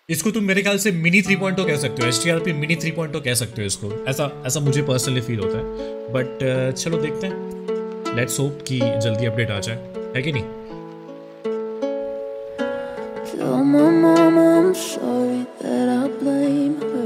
इसको तुम मेरे ख्याल से मिनी 3.0 कह सकते हो, एसटीआरपी मिनी 3.0 कह सकते हो इसको, ऐसा ऐसा मुझे पर्सनली फील होता है। बट चलो देखते हैं, लेट्स होप कि जल्दी अपडेट आ जाए, है कि नहीं। Tell my mama I'm sorry that I blame her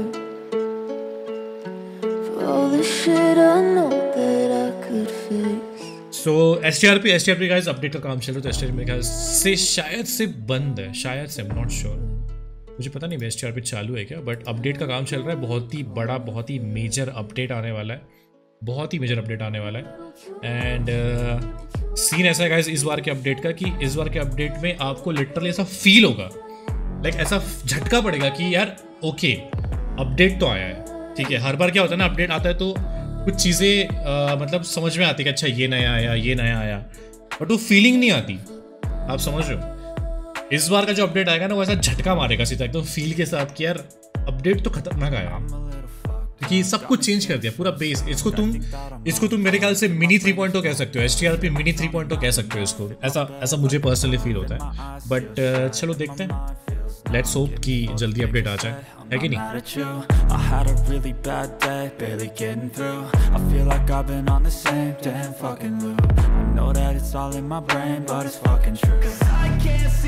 for all the shit I know that I could fix. So STRP guys update का काम चल रहा है, तो एसटीआरपी मेरे ख्याल से शायद से बंद है, शायद से, आई एम नॉट श्योर, मुझे पता नहीं एसटीआरपी चालू है क्या, बट अपडेट का काम चल रहा है। बहुत ही बड़ा, बहुत ही मेजर अपडेट आने वाला है, बहुत ही मेजर अपडेट आने वाला है। एंड सीन ऐसा है गाइस इस बार के अपडेट का कि इस बार के अपडेट में आपको लिटरली ऐसा फील होगा, लाइक ऐसा झटका पड़ेगा कि यार ओके अपडेट तो आया है, ठीक है। हर बार क्या होता है ना, अपडेट आता है तो कुछ चीज़ें मतलब समझ में आती है कि अच्छा ये नया आया, ये नया आया, बट वो फीलिंग नहीं आती, आप समझ रहे हो। इस बार का जो अपडेट आएगा ना वो ऐसा झटका मारेगा सीधा एकदम फील के साथ कि यार अपडेट तो खतरनाक आया, क्योंकि सब कुछ चेंज कर दिया, पूरा बेस। इसको तुम मेरे ख्याल से मिनी 3.0 कह सकते हो, एसटीआरपी मिनी 3.0 कह सकते हो इसको, ऐसा मुझे पर्सनली फील होता है। बट चलो देखते हैं, लेट्स होप कि जल्दी अपडेट आ जाए, है कि नहीं। I had a really bad day, barely getting through. I feel like I've been on the same damn fucking loop. I know that it's all in my brain, but it's fucking true. 'Cause I can't